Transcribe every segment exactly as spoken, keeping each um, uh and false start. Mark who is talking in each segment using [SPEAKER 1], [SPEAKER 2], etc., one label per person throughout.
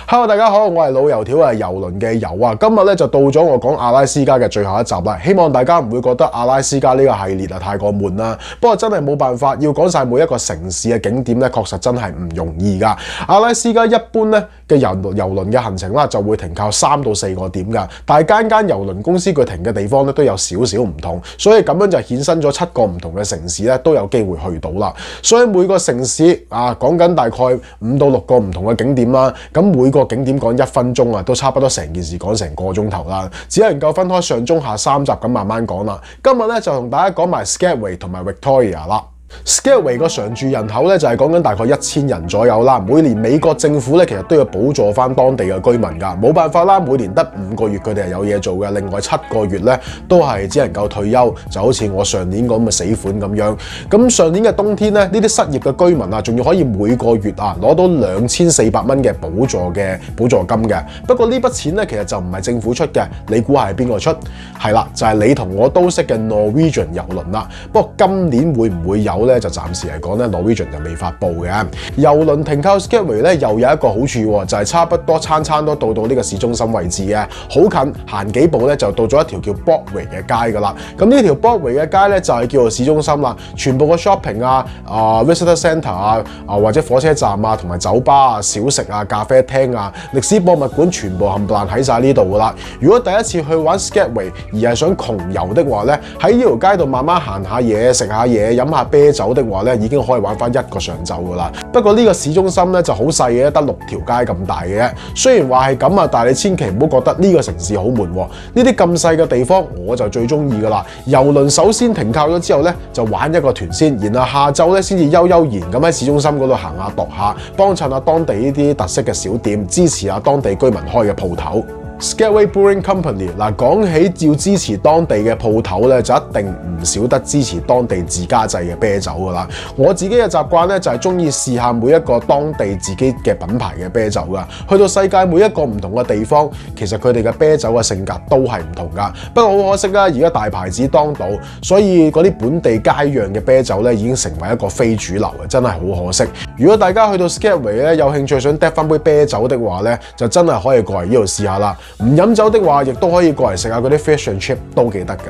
[SPEAKER 1] Hello， 大家好，我係老油條啊，遊輪嘅油啊。今日咧就到咗我講阿拉斯加嘅最後一集啦。希望大家唔會覺得阿拉斯加呢個系列啊太過悶啦。不過真係冇辦法，要講晒每一個城市嘅景點咧，確實真係唔容易噶。阿拉斯加一般咧嘅遊遊輪嘅行程啦，就會停靠三到四個點噶。但係間間遊輪公司佢停嘅地方咧都有少少唔同，所以咁樣就衍生咗七個唔同嘅城市咧都有機會去到啦。所以每個城市啊，講緊大概五到六個唔同嘅景點啦。咁每個景點講一分鐘啊，都差不多成件事講成個鐘頭啦，只能夠分開上中下三集咁慢慢講啦。今日咧就同大家講埋 Skagway 同埋 Victoria 啦。Skagway 個常住人口咧就係講緊大概一千人左右啦。每年美國政府咧其實都要補助翻當地嘅居民㗎，冇辦法啦。每年得五個月佢哋係有嘢做嘅，另外七個月咧都係只能夠退休，就好似我上年咁嘅死款咁樣。咁上年嘅冬天咧，呢啲失業嘅居民啊，仲要可以每個月啊攞到兩千四百蚊嘅補助嘅補助金嘅。不過呢筆錢咧其實就唔係政府出嘅，你估下係邊個出？係啦，就係、是、你同我都識嘅 Norwegian 遊輪啦。不過今年會唔會有？咧就暫時嚟講咧 ，Norwegian 就未發布嘅。遊輪停靠 Skagway 咧，又有一個好處喎，就係、是、差不多餐餐都到到呢個市中心位置嘅，好近，行幾步咧就到咗一條叫 Broadway 嘅街噶啦。咁呢條 Broadway 嘅街咧就係、是、叫做市中心啦，全部嘅 shopping 啊、啊、uh, visitor centre 啊、啊或者火車站啊、同埋酒吧啊、小食啊、咖啡廳啊、歷史博物館，全部冚唪唥喺晒呢度噶啦。如果第一次去玩 Skagway 而係想窮遊的話咧，喺呢條街度慢慢行下嘢、食下嘢、飲下啤酒的話咧，已經可以玩翻一個上晝噶啦。不過呢個市中心咧就好細嘅，得六條街咁大嘅啫。雖然話係咁啊，但係你千祈唔好覺得呢個城市好悶。呢啲咁細嘅地方我就最中意噶啦。遊輪首先停靠咗之後咧，就玩一個團先，然後下晝咧先至悠悠然咁喺市中心嗰度行下踱下，幫襯下當地呢啲特色嘅小店，支持下當地居民開嘅鋪頭。Skagway Brewing Company 嗱，講起要支持當地嘅鋪頭咧，就一定唔少得支持當地自家製嘅啤酒噶啦。我自己嘅習慣咧就係中意試下每一個當地自己嘅品牌嘅啤酒噶。去到世界每一個唔同嘅地方，其實佢哋嘅啤酒嘅性格都係唔同噶。不過好可惜啦，而家大牌子當道，所以嗰啲本地街釀嘅啤酒咧已經成為一個非主流嘅，真係好可惜。如果大家去到 Skagway 咧有興趣想嗒翻杯啤酒的話咧，就真係可以過嚟呢度試下啦。唔飲酒的話，亦都可以過嚟食下嗰啲 fish and chip 都幾得㗎。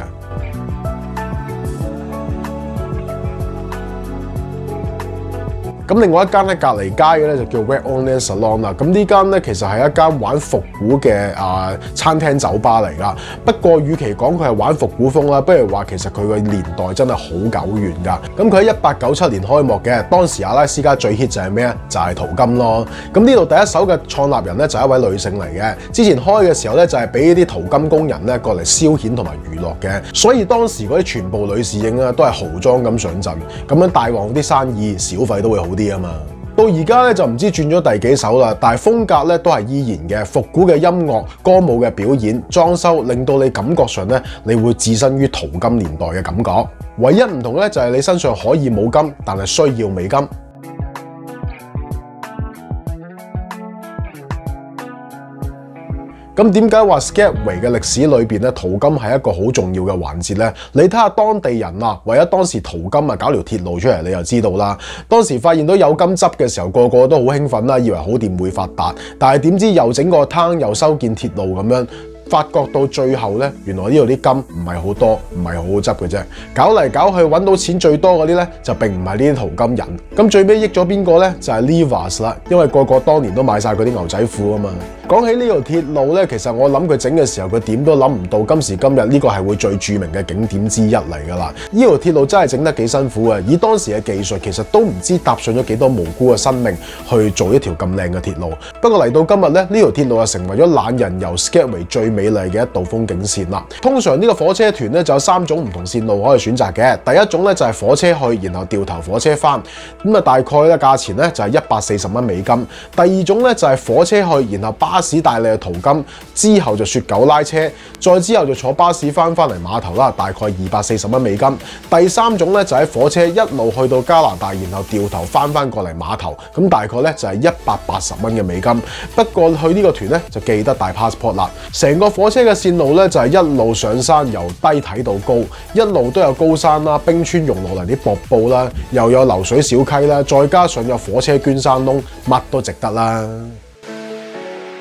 [SPEAKER 1] 咁另外一間咧隔離街嘅咧就叫 Red Onion Salon 啦。咁呢間咧其實係一間玩復古嘅啊餐廳酒吧嚟㗎。不過與其講佢係玩復古風啦，不如話其實佢個年代真係好久遠㗎。咁佢喺一八九七年開幕嘅，當時阿拉斯加最 hit 就係咩啊？就係淘金咯。咁呢度第一手嘅創立人咧就係一位女性嚟嘅。之前開嘅時候咧就係俾啲淘金工人咧過嚟消遣同埋娛樂嘅，所以當時嗰啲全部女侍應啊都係豪裝咁上陣，咁樣帶旺啲生意，小費都會好啲啊嘛。到而家咧就唔知轉咗第幾手啦，但係風格咧都係依然嘅，復古嘅音樂、歌舞嘅表演、裝修，令到你感覺上咧你會置身於淘金年代嘅感覺。唯一唔同咧就係你身上可以冇金，但係需要美金。咁點解話 Skagway 嘅歷史裏邊咧淘金係一個好重要嘅環節咧？你睇下當地人啊，為咗當時淘金啊，搞條鐵路出嚟，你就知道啦。當時發現到有金執嘅時候，個個都好興奮啦，以為好掂會發達。但係點知又整個灘，又修建鐵路咁樣。發覺到最後咧，原來呢度啲金唔係好多，唔係好好執嘅啫。搞嚟搞去揾到錢最多嗰啲咧，就並唔係呢啲淘金人。咁最尾益咗邊個咧？就係 Levi's 啦，因為個個當年都買晒佢啲牛仔褲啊嘛。講起呢條鐵路咧，其實我諗佢整嘅時候，佢點都諗唔到今時今日呢個係會最著名嘅景點之一嚟㗎啦。呢條鐵路真係整得幾辛苦啊！以當時嘅技術，其實都唔知搭上咗幾多無辜嘅生命去做一條咁靚嘅鐵路。不過嚟到今日咧，呢條鐵路就成為咗懶人遊 Skagway 最美麗嘅一道風景線啦。通常呢個火車團咧就有三種唔同線路可以選擇嘅。第一種咧就係火車去，然後掉頭火車翻，咁啊大概咧價錢咧就係一百四十蚊美金。第二種咧就係火車去，然後巴士帶你去淘金，之後就雪狗拉車，再之後就坐巴士翻翻嚟碼頭啦，大概二百四十蚊美金。第三種咧就喺火車一路去到加拿大，然後掉頭翻翻過嚟碼頭，咁大概咧就係一百八十蚊嘅美金。不過去呢個團咧就記得帶 passport 啦。成個火車嘅線路咧就係一路上山，由低睇到高，一路都有高山啦、冰川融落嚟啲瀑布啦，又有流水小溪啦，再加上有火車捐山窿，乜都值得啦。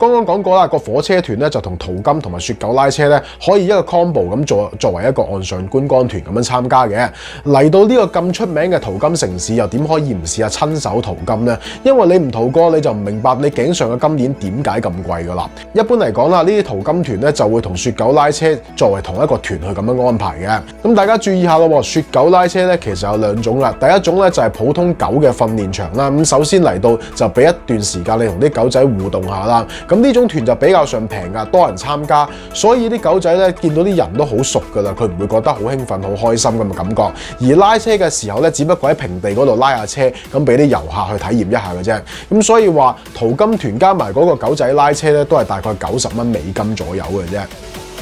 [SPEAKER 1] 剛剛講過啦，個火車團咧就同淘金同埋雪狗拉車咧可以一個 combo 咁做作為一個岸上觀光團咁樣參加嘅。嚟到呢個咁出名嘅淘金城市，又點可以唔試下親手淘金呢？因為你唔淘過，你就唔明白你頸上嘅金鏈點解咁貴噶啦。一般嚟講啦，呢啲淘金團咧就會同雪狗拉車作為同一個團去咁樣安排嘅。咁大家注意下咯，雪狗拉車咧其實有兩種啦。第一種咧就係普通狗嘅訓練場啦。咁首先嚟到就俾一段時間你同啲狗仔互動下啦。咁呢種團就比較上平噶，多人參加，所以啲狗仔咧見到啲人都好熟噶啦，佢唔會覺得好興奮、好開心咁嘅感覺。而拉車嘅時候咧，只不過喺平地嗰度拉下車，咁俾啲遊客去體驗一下嘅啫。咁所以話淘金團加埋嗰個狗仔拉車咧，都係大概九十蚊美金左右嘅啫。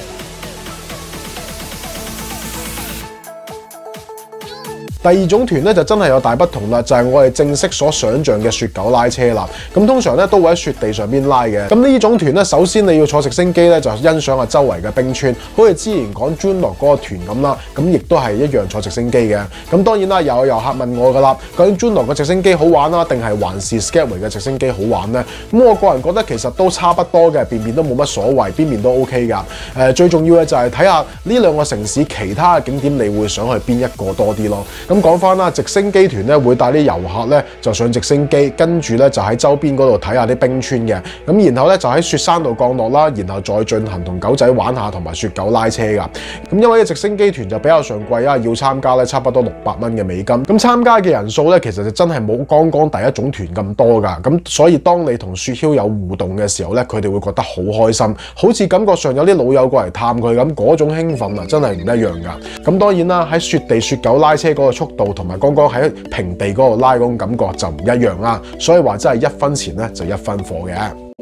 [SPEAKER 1] 第二種團咧就真係有大不同啦，就係我哋正式所想像嘅雪狗拉車啦。咁通常咧都會喺雪地上邊拉嘅。咁呢種團咧，首先你要坐直升機咧，就欣賞下周圍嘅冰川，好似之前講 Juno 嗰個團咁啦。咁亦都係一樣坐直升機嘅。咁當然啦，又有遊客問我噶啦，究竟 Juno 個直升機好玩啦，定係還是 Skyway 嘅直升機好玩呢？咁我個人覺得其實都差不多嘅，邊邊都冇乜所謂，邊邊都 OK 㗎。誒、呃，最重要嘅就係睇下呢兩個城市其他嘅景點，你會想去邊一個多啲咯。咁講翻啦，直升機團咧會帶啲遊客咧就上直升機，跟住咧就喺周邊嗰度睇下啲冰川嘅，咁然後咧就喺雪山度降落啦，然後再進行同狗仔玩下同埋雪狗拉車噶。咁因為直升機團就比較上貴啊，要參加咧差不多六百蚊嘅美金。咁參加嘅人數咧其實就真係冇剛剛第一種團咁多噶。咁所以當你同雪橇有互動嘅時候咧，佢哋會覺得好開心，好似感覺上有啲老友過嚟探佢咁，嗰種興奮啊真係唔一樣噶。咁當然啦，喺雪地雪狗拉車嗰個速度同埋剛剛喺平地嗰度拉嗰種感覺就唔一樣啦，所以話真係一分錢咧就一分貨嘅。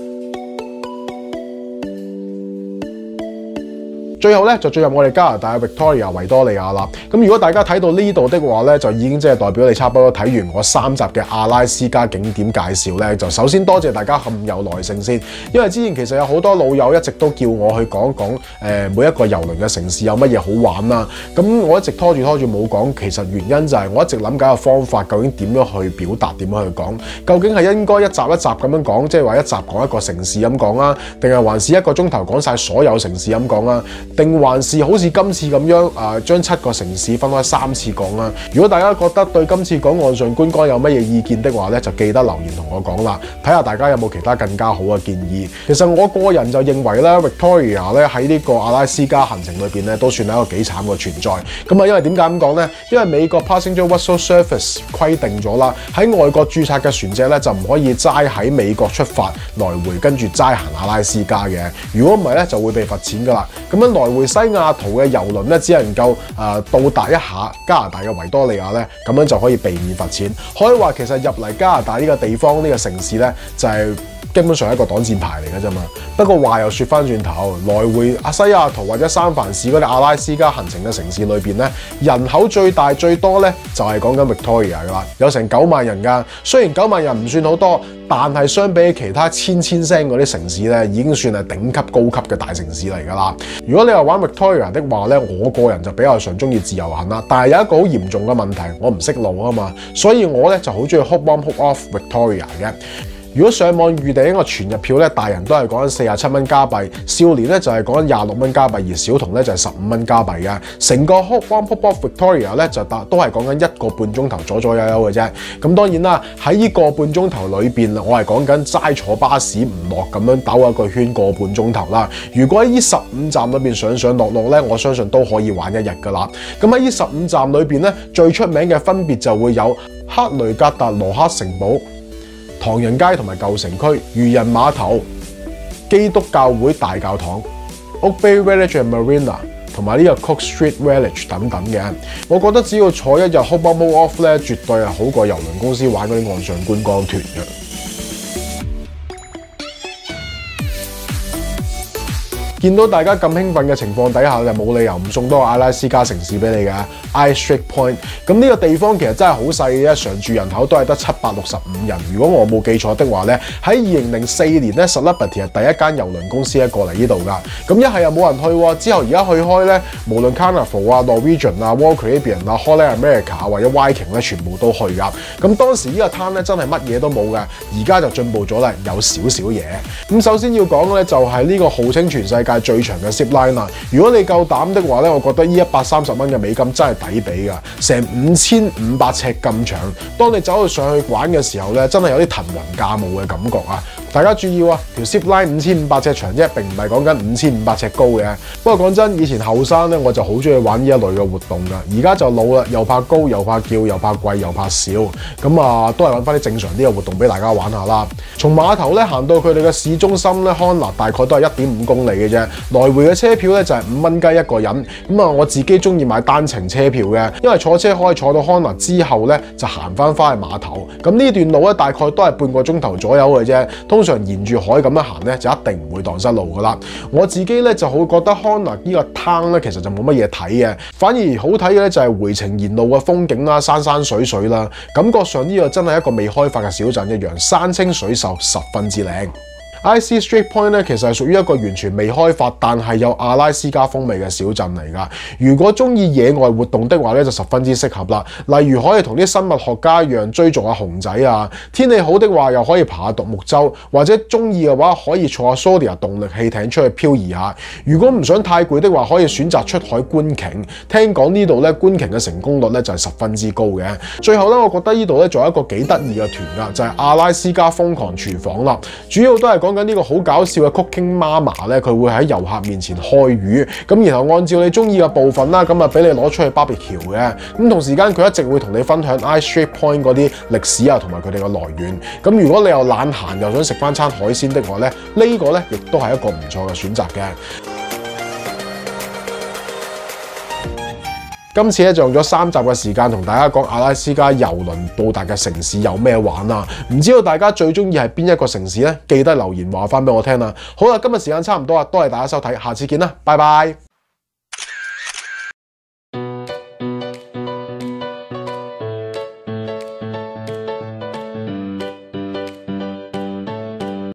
[SPEAKER 1] 最後咧就進入我哋加拿大嘅 Victoria 維多利亞啦。咁如果大家睇到呢度的話咧，就已經即係代表你差不多睇完我三集嘅阿拉斯加景點介紹咧。就首先多謝大家咁有耐性先，因為之前其實有好多老友一直都叫我去講講誒每一個郵輪嘅城市有乜嘢好玩啦。咁我一直拖住拖住冇講，其實原因就係我一直諗緊個方法，究竟點樣去表達，點樣去講？究竟係應該一集一集咁樣講，即係話一集講一個城市咁講啊，定係還是一個鐘頭講晒所有城市咁講啊？定還是好似今次咁樣啊，將七個城市分開三次講啦。如果大家覺得對今次講岸上觀光有乜嘢意見的話咧，就記得留言同我講啦，睇下大家有冇其他更加好嘅建議。其實我個人就認為咧 ，Victoria 咧喺呢個阿拉斯加行程裏邊咧，都算係一個幾慘嘅存在。咁啊，因為點解咁講咧？因為美國 Passenger Vessel Service 規定咗啦，喺外國註冊嘅船隻咧就唔可以齋喺美國出發來回，跟住齋行阿拉斯加嘅。如果唔係咧，就會被罰錢噶啦。咁樣來回西雅圖嘅郵輪咧，只能夠誒、呃、到達一下加拿大嘅維多利亞咧，咁樣就可以避免罰錢。可以話其實入嚟加拿大呢個地方呢、呢個城市咧，就係、是、基本上係一個擋箭牌嚟嘅啫嘛。不過話又説翻轉頭，來回阿西雅圖或者三藩市嗰啲阿拉斯加行程嘅城市裏邊咧，人口最大最多咧就係講緊 Victoria 噶啦，有成九萬人㗎。雖然九萬人唔算好多，但係相比其他千千聲嗰啲城市咧，已經算係頂級高級嘅大城市嚟㗎啦。如果你話玩 Victoria 的話咧，我個人就比較常中意自由行啦。但係有一個好嚴重嘅問題，我唔識路啊嘛，所以我咧就好中意 hop on hop off Victoria 嘅。如果上網預訂一個全日票咧，大人都係講緊四十七蚊加幣，少年咧就係講緊廿六蚊加幣，而小童咧就係十五蚊加幣嘅。成個 hop on hop off Victoria 咧就都係講緊一個半鐘頭左左右右嘅啫。咁當然啦，喺呢個半鐘頭裏邊，我係講緊齋坐巴士唔落咁樣兜一個圈個半鐘頭啦。如果喺呢十五站裏邊上上落落咧，我相信都可以玩一日噶啦。咁喺呢十五站裏邊咧，最出名嘅分別就會有克雷格達羅克城堡、唐人街同埋舊城區、漁人碼頭、基督教會大教堂、Oak Bay Village and Marina 同埋呢個 Cook Street Village 等等嘅。我覺得只要坐一日 hop on hop off 咧，絕對係好過郵輪公司玩嗰啲岸上觀光團嘅。 見到大家咁興奮嘅情況底下，就冇理由唔送多個阿拉斯加城市俾你㗎。Ice Strait Point 咁呢個地方其實真係好細嘅，常住人口都係得七百六十五人。如果我冇記錯的話咧，喺二零零四年咧 ，Celebrity 係第一間郵輪公司咧過嚟呢度㗎。咁一係又冇人去喎，之後而家去開咧，無論 Carnival 啊、Norwegian 啊、Royal Caribbean 啊、Holland America 啊或者 Viking 咧，全部都去㗎。咁當時呢個灘咧真係乜嘢都冇㗎，而家就進步咗啦，有少少嘢。咁首先要講嘅咧就係呢個號稱全世界最長嘅 zip line 啦。如果你夠膽的話咧，我覺得呢一百三十蚊嘅美金真係抵俾㗎，成五千五百尺咁長。當你走去上去玩嘅時候咧，真係有啲騰雲駕霧嘅感覺啊！大家注意啊，條 zip line 五千五百尺長啫，並唔係講緊五千五百尺高嘅。不過講真，以前後生咧，我就好中意玩呢一類嘅活動㗎。而家就老啦，又怕高，又怕叫，又怕貴，又怕少。咁啊，都係揾翻啲正常啲嘅活動俾大家玩下啦。從碼頭咧行到佢哋嘅市中心咧，康納大概都係一點五公里嘅啫。來回嘅車票咧就係五蚊雞一個人。咁啊，我自己中意買單程車票嘅，因為坐車可以坐到康納之後咧，就行翻翻去碼頭。咁呢段路咧大概都係半個鐘頭左右嘅啫。通常沿住海咁樣行咧，就一定唔會蕩失路噶啦。我自己咧就好覺得康納呢個灘咧，其實就冇乜嘢睇嘅，反而好睇嘅咧就係回程沿路嘅風景啦、山山水水啦，感覺上呢個真係一個未開發嘅小鎮一樣，山清水秀，十分之靚。Ice Strait Point 咧，其實係屬於一個完全未開發，但係有阿拉斯加風味嘅小鎮嚟㗎。如果中意野外活動的話咧，就十分之適合啦。例如可以同啲生物學家一樣追逐下熊仔啊，天氣好的話又可以爬下獨木舟，或者中意嘅話可以坐下 Saudia 動力氣艇出去漂移下。如果唔想太攰的話，可以選擇出海觀鯨。聽講呢度咧觀鯨嘅成功率咧就係十分之高嘅。最後咧，我覺得呢度咧仲有一個幾得意嘅團㗎，就係阿拉斯加瘋狂廚房啦。主要都係講緊呢個好搞笑嘅 Cooking Mama 咧，佢會喺遊客面前開魚，咁然後按照你中意嘅部分啦，咁啊俾你攞出去 barbecue 嘅。咁同時間佢一直會同你分享 Ice Strait Point 嗰啲歷史啊，同埋佢哋嘅來源。咁如果你又懶閒又想食翻餐海鮮的話咧，呢、呢個咧亦都係一個唔錯嘅選擇嘅。今次咧就用咗三集嘅時間同大家講阿拉斯加郵輪到達嘅城市有咩玩啊？唔知道大家最中意係邊一個城市呢？記得留言話翻俾我聽啦。好啦，今日時間差唔多啦，多謝大家收睇，下次見啦，拜拜。